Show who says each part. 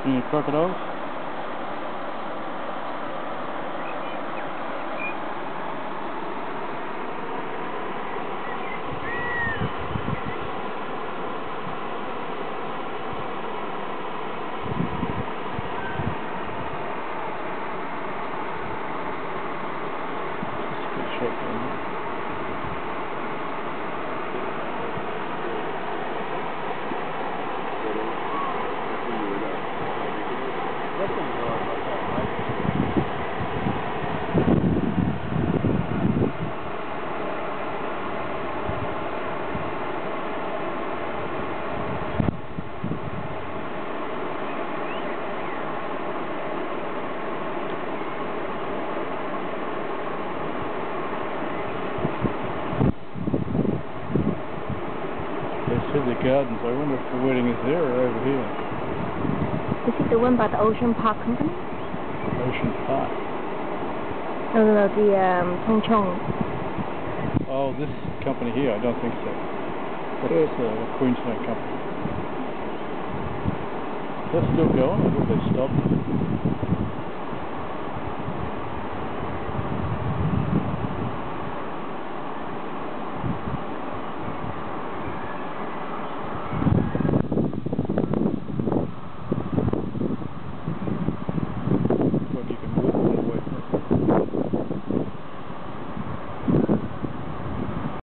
Speaker 1: Any crocodiles? The gardens. I wonder if the wedding is there or over here.
Speaker 2: Is it the one by the Ocean Park Company?
Speaker 1: Ocean Park?
Speaker 2: No, the Chong Chong.
Speaker 1: Oh, this company here? I don't think so. That's a Queensland company. That's still going? I thought they stopped.